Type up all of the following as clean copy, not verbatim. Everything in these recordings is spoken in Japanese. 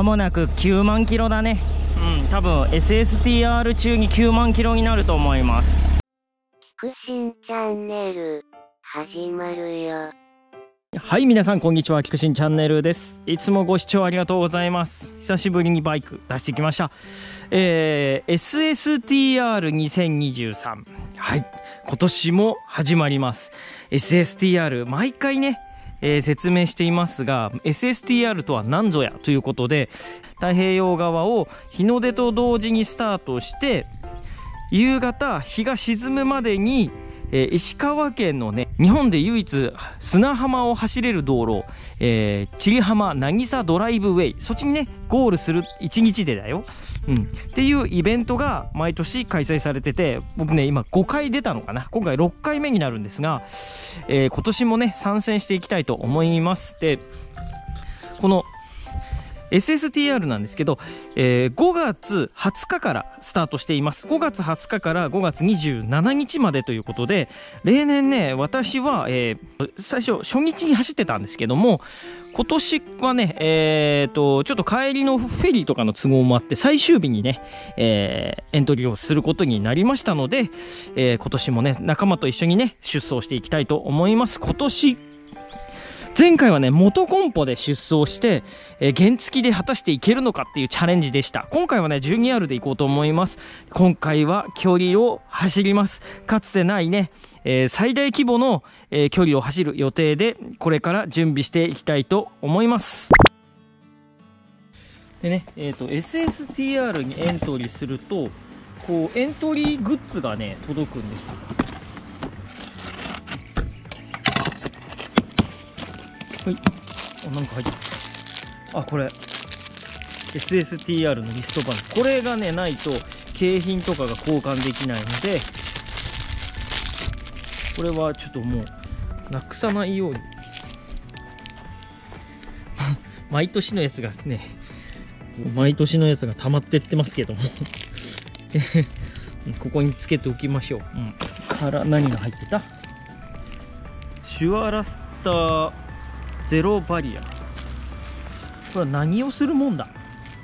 もなく9万キロだね。多分 SSTR 中に9万キロになると思います。 菊新チャンネル始まるよ。 はい、皆さんこんにちは。菊新チャンネルです。いつもご視聴ありがとうございます。久しぶりにバイク出してきました。SSTR2023。はい、今年も始まります。SSTR 毎回ね、説明していますが、 SSTR とは何ぞやということで、太平洋側を日の出と同時にスタートして夕方日が沈むまでに、石川県のね、日本で唯一砂浜を走れる道路、千里浜渚ドライブウェイ、そっちにねゴールする1日でだよ、っていうイベントが毎年開催されてて、僕ね今5回出たのかな、今回6回目になるんですが、今年もね参戦していきたいと思います。で、このSSTR なんですけど、5月20日からスタートしています。5月20日から5月27日までということで、例年ね私は、最初初日に走ってたんですけども、今年はね、ちょっと帰りのフェリーとかの都合もあって最終日にね、エントリーをすることになりましたので、今年もね仲間と一緒にね出走していきたいと思います。前回はね元コンポで出走して、原付で果たしていけるのかっていうチャレンジでした。今回はね 12R でいこうと思います。今回は距離を走ります。かつてないね、最大規模の、距離を走る予定で、これから準備していきたいと思います。でね、SSTR にエントリーすると、こうエントリーグッズがね届くんですよ。はい、なんか入ってる。これ SSTR のリストバンド、これがねないと景品とかが交換できないので、これはちょっともうなくさないように毎年のやつがね、毎年のやつが溜まってってますけどもここにつけておきましょう。から何が入ってた？シュアラスターゼロバリア。これは何をするもんだ？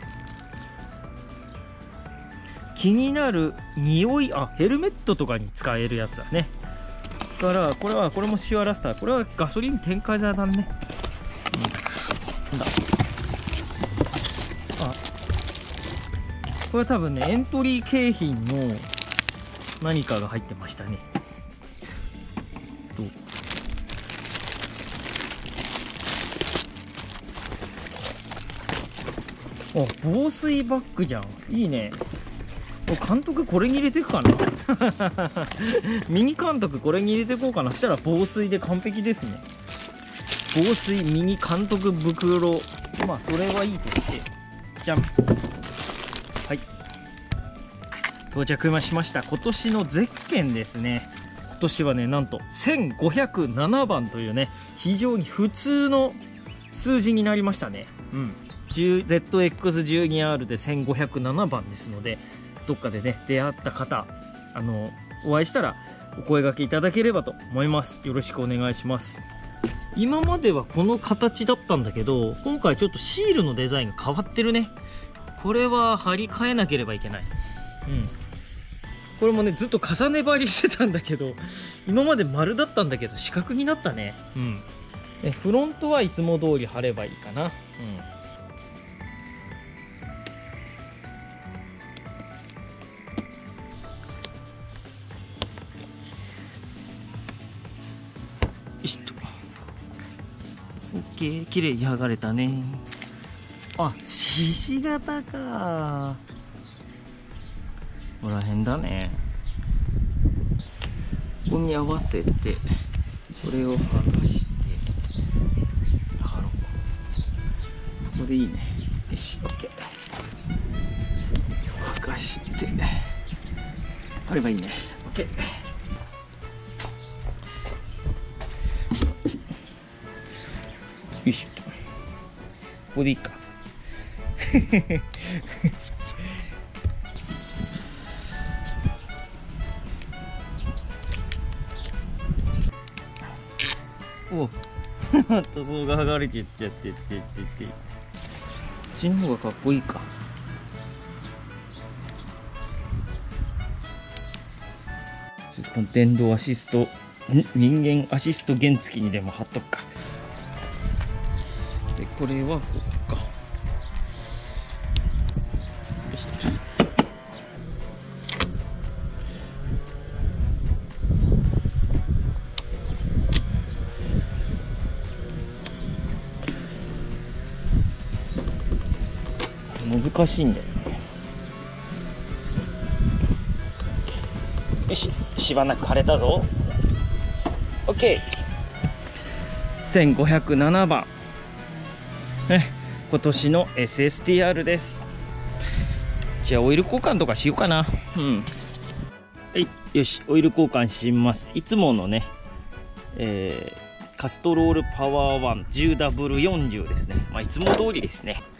気になる匂い、ヘルメットとかに使えるやつだね。だからこれもシュアラスター、これはガソリン添加剤だね。これは多分ねエントリー景品の何かが入ってましたね。防水バッグじゃん、いいね。監督これに入れていくかなミニ監督これに入れていこうかな。したら防水で完璧ですね。防水ミニ監督袋、まあそれはいいとして、じゃん。はい、到着しました。今年のゼッケンですね。今年はねなんと1507番というね非常に普通の数字になりましたね。ZX12R で1507番ですので、どっかでね出会った方、お会いしたらお声掛けいただければと思います。よろしくお願いします。今まではこの形だったんだけど、今回ちょっとシールのデザインが変わってるね。これは貼り替えなければいけない。これもねずっと重ね張りしてたんだけど、今まで丸だったんだけど四角になったね。フロントはいつも通り貼ればいいかな。よしっと。OK、綺麗に剥がれたね。獅子型か。ここら辺だね。ここに合わせてこれを剥がして貼ろう。これいいね。よし、OK。剥がして貼ればいいね。OK。よいしょ。ここでいいかお塗装が剥がれていっちゃってちの方がかっこいいか。この電動アシスト、人間アシスト原付にでも貼っとくか。で、これはここか。よし。難しいんだよね。よし、しばらく晴れたぞ。 OK。 1507番今年の SSTR です。じゃあオイル交換とかしようかな。はい、よし、オイル交換します。いつものね、カストロールパワー 10W40 ですね。いつも通りですね。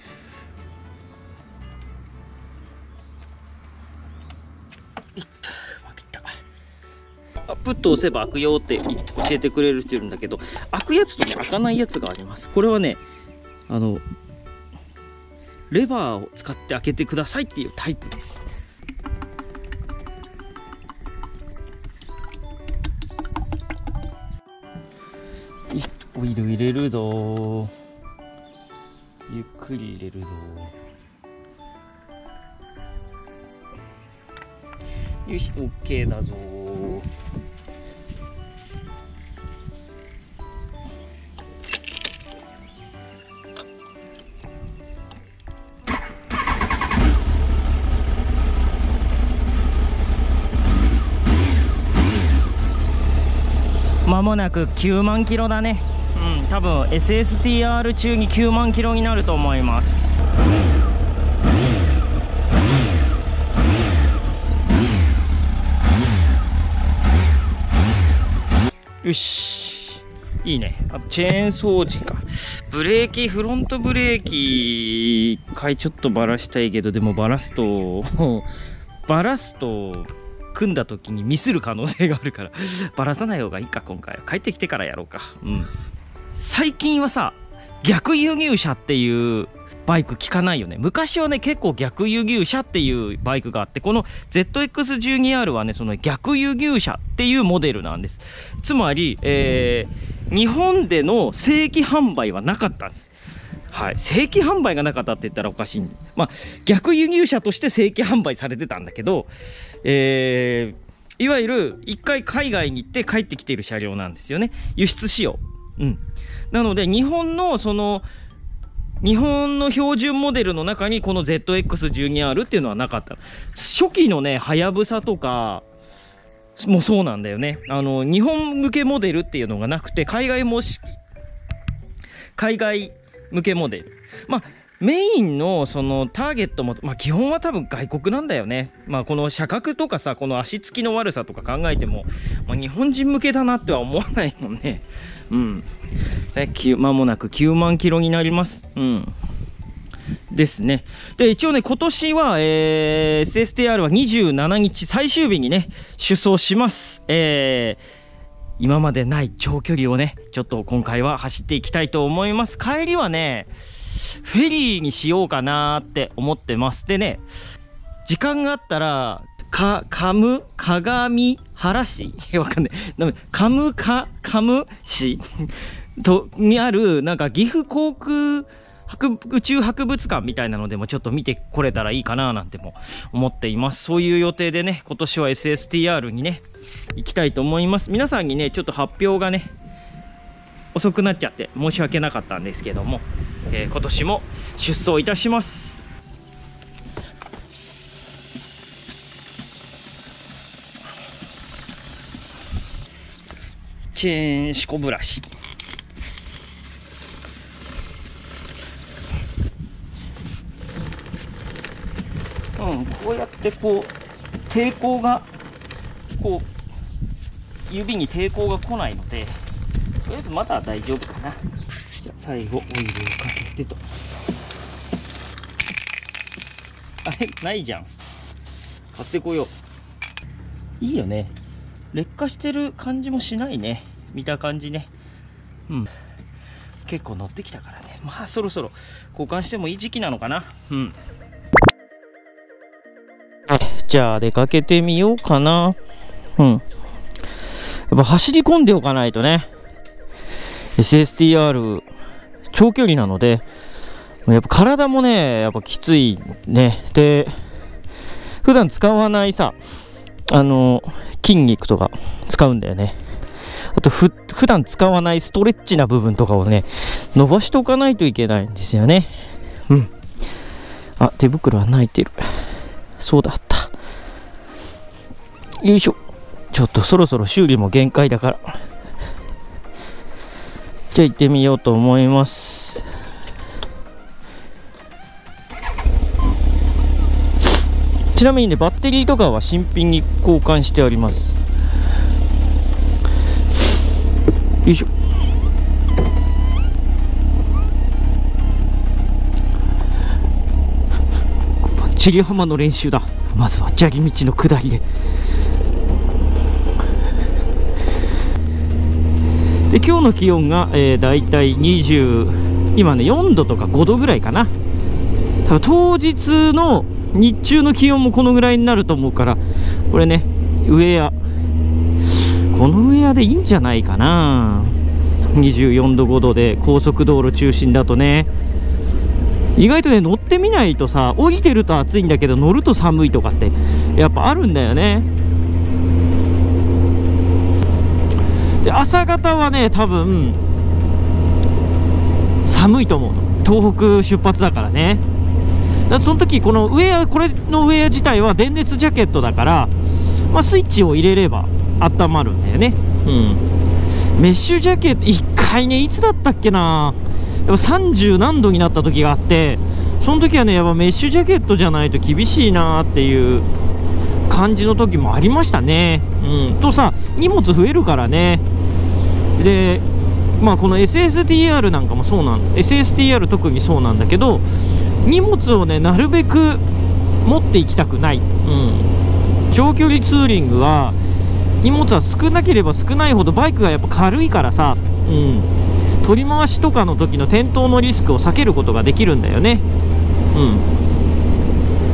プッと押せば開くよって教えてくれる人いるんだけど、開くやつとね、開かないやつがあります。これはね、レバーを使って開けてくださいっていうタイプです。オイル入れるぞ。ゆっくり入れるぞ。よし、OK だぞ。間もなく9万キロだね。多分 SSTR 中に9万キロになると思います。よし、いいね。あとチェーン掃除か。ブレーキ、フロントブレーキ一回ちょっとバラしたいけど、でもバラすと組んだ時にミスる可能性があるからバラさない方がいいか。今回は帰ってきてからやろうか。最近はさ、逆輸入車っていうバイク聞かないよね。昔はね、結構逆輸入車っていうバイクがあって、この ZX12R はね、その逆輸入車っていうモデルなんです。つまり、日本での正規販売はなかったんです。はい、正規販売がなかったって言ったらおかしいんで、逆輸入車として正規販売されてたんだけど、いわゆる一回海外に行って帰ってきている車両なんですよね。輸出仕様。なので日本の標準モデルの中にこの ZX12R っていうのはなかった。初期のね、はやぶさとかもそうなんだよね。日本向けモデルっていうのがなくて、海外向けモデル。メインのそのターゲットも、基本は多分外国なんだよね。この車格とかさ、この足つきの悪さとか考えても、日本人向けだなっては思わないもんね。間もなく9万キロになります。ですね。で、一応ね、今年は、SSTR は27日最終日にね、出走します。今までない長距離をね、ちょっと今回は走っていきたいと思います。帰りはね、フェリーにしようかなーって思ってます。でね、時間があったら、鏡原市わかんない。カム市にある、なんか岐阜航空宇宙博物館みたいなのでもちょっと見てこれたらいいかななんても思っています。そういう予定でね、今年は SSTR にね、行きたいと思います。皆さんにね、ちょっと発表がね、遅くなっちゃって申し訳なかったんですけども、今年も出走いたします。チェーンシコブラシ。こうやってこう抵抗がこう指に抵抗が来ないので、とりあえずまだ大丈夫かな。じゃあ最後オイルをかけてと。あれないじゃん。買ってこよう。いいよね。劣化してる感じもしないね。見た感じね。結構乗ってきたからね。 まあそろそろ交換してもいい時期なのかな。うん。じゃあ出かけてみようかな。うん。やっぱ走り込んでおかないとね。SSTR 長距離なので、やっぱ体もね、やっぱきついね。で、普段使わないさ、筋肉とか使うんだよね。あと普段使わないストレッチな部分とかをね、伸ばしておかないといけないんですよね。うん。あ、手袋は泣いてる。そうだった。よいしょ。ちょっとそろそろ修理も限界だから。じゃあ行ってみようと思います。ちなみにね、バッテリーとかは新品に交換してあります。よいしょ。千里浜の練習だ。まずは砂利道の下りで。で、今日の気温が、だいたい20、今ね4度とか5度ぐらいかな。多分当日の日中の気温もこのぐらいになると思うから、これね、ウェア、このウェアでいいんじゃないかな。24度5度で高速道路中心だとね、意外とね、乗ってみないとさ、降りてると暑いんだけど乗ると寒いとかってやっぱあるんだよね。で、朝方はね、多分寒いと思うの。東北出発だからね。だからその時このウェア、これのウェア自体は電熱ジャケットだから、まあ、スイッチを入れれば温まるんだよね。うん。メッシュジャケット1回ね、いつだったっけな、やっぱ30何度になった時があって、その時はね、やっぱメッシュジャケットじゃないと厳しいなっていう感じの時もありましたね。うん。とさ、荷物増えるからね。で、まあこの SSTR なんかもそうSSTR 特にそうなんだけど、荷物をね、なるべく持っていきたくない。うん。長距離ツーリングは荷物は少なければ少ないほどバイクがやっぱ軽いからさ、うん、取り回しとかの時の転倒のリスクを避けることができるんだよね。うん。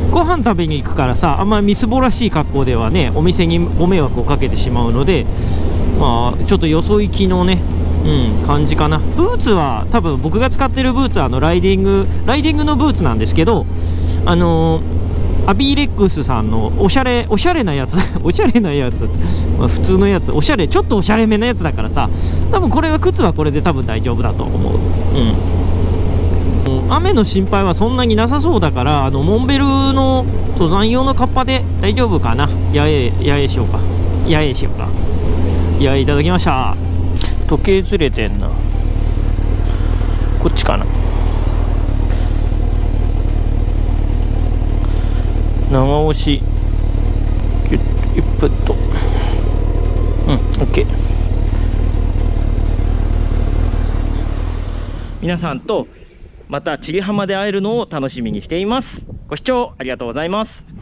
ご飯食べに行くからさ、あんまりみすぼらしい格好ではね、お店にご迷惑をかけてしまうので、まあちょっとよそ行きのね、うん、感じかな。ブーツは多分僕が使ってるブーツはライディングのブーツなんですけど、アビーレックスさんのおしゃれなやつおしゃれなやつ、まあ、普通のやつ、ちょっとおしゃれめなやつだからさ、多分これは靴はこれで多分大丈夫だと思う。うん。雨の心配はそんなになさそうだから、モンベルの登山用のカッパで大丈夫かな。野営しようか。いや、いただきました。時計ずれてんな。こっちかな。長押し1分と、うん、OK。皆さんとまた千里浜で会えるのを楽しみにしています。ご視聴ありがとうございます。